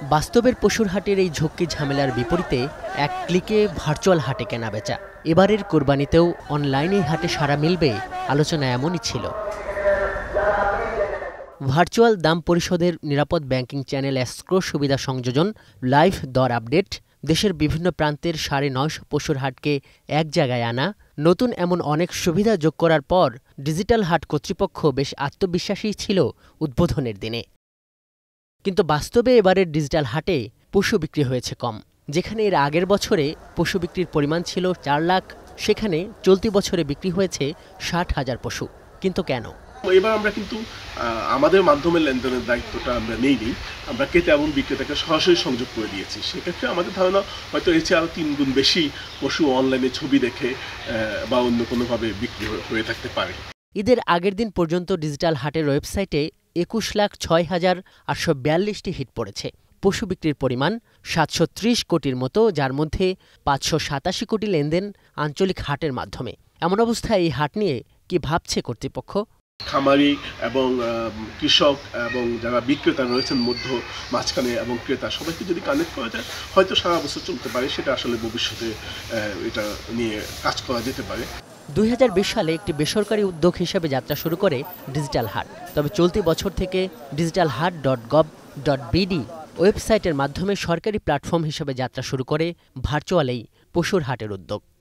বাস্তবের পশুর হাটের এই ঝক্কি ঝামেলার বিপরীতে এক ক্লিকে ভার্চুয়াল হাটে কেনাবেচা। এবারের কোরবানিতেও অনলাইনে হাটে সাড়া মিলবে, আলোচনা এমনই ছিল। ভার্চুয়াল দাম পরিশোধের নিরাপদ ব্যাংকিং চ্যানেল এসক্রো সুবিধা সংযোজন, লাইভ দর আপডেট, দেশের বিভিন্ন প্রান্তের ৯৫০ পশুর হাটকে এক জায়গায় আনা, নতুন এমন অনেক সুবিধা যোগ করার পর ডিজিটাল হাট কর্তৃপক্ষ বেশ আত্মবিশ্বাসী ছিল উদ্বোধনের দিনে। কিন্তু বাস্তবে এবারের ডিজিটাল হাটে পশু বিক্রি হয়েছে কম। যেখানে এর আগের বছরে পশু বিক্রির পরিমাণ ছিল ৪ লাখ, সেখানে চলতি বছরে বিক্রি হয়েছে ৬০,০০০ পশু। কিন্তু কেন? এবার আমরা কিন্তু আমাদের মাধ্যমে লেনদেনের দায়িত্বটা আমরা নেইনি, আমরা ক্রেতা এবং বিক্রেতাকে সরাসরি সংযোগ করে দিয়েছি। সেক্ষেত্রে আমাদের ধারণা হয়তো এর চেয়ে আরও ৩ গুণ বেশি পশু অনলাইনে ছবি দেখে বা অন্য কোনোভাবে বিক্রি হয়ে থাকতে পারে। ঈদের আগের দিন পর্যন্ত ডিজিটাল হাটের ওয়েবসাইটে ২১,০৬,৮৪২টি হিট পড়েছে। পশু বিক্রির পরিমাণ ৭৩০ কোটির মতো, যার মধ্যে ৫৮৭ কোটি লেনদেন আঞ্চলিক হাটের মাধ্যমে। এমন অবস্থায় এই হাট নিয়ে কি ভাবছে কর্তৃপক্ষ? খামারি এবং কৃষক এবং যারা বিক্রেতা রয়েছেন মাঝখানে এবং ক্রেতা সবাইকে যদি কানেক্ট করা যায়, হয়তো সারা বছর চলতে পারে। সেটা আসলে ভবিষ্যতে এটা নিয়ে কাজ করা যেতে পারে। ২০২০ সালে একটি বেসরকারি উদ্যোগ হিসেবে যাত্রা শুরু করে ডিজিটাল হাট। তবে চলতি বছর থেকে digitalhat.gov.bd ওয়েবসাইটের মাধ্যমে সরকারি প্ল্যাটফর্ম হিসেবে যাত্রা শুরু করে ভার্চুয়াল এই পশুর হাটের উদ্যোগ।